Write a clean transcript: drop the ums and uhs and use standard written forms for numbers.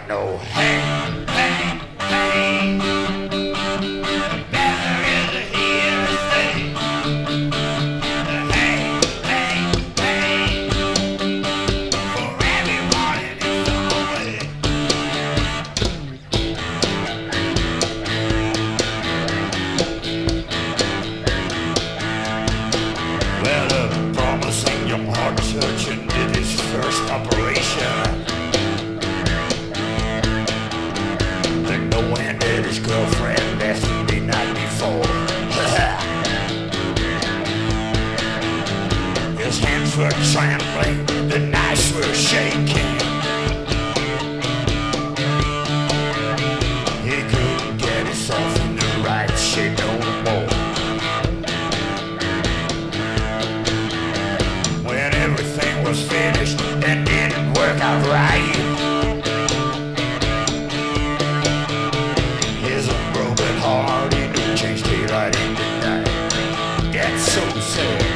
got no hang, hang, hang. Better is here to stay. Hang, hang, hang. For everyone in its own way. Well, a promising young heart surgeon did his first operation. Then no one did his girlfriend left him the night before. His hands were trembling, the knives were shaking. He couldn't get himself in the right shape no more. When everything was finished and didn't work out right, his broken heart, he knew changed daylight into night. That's so sad.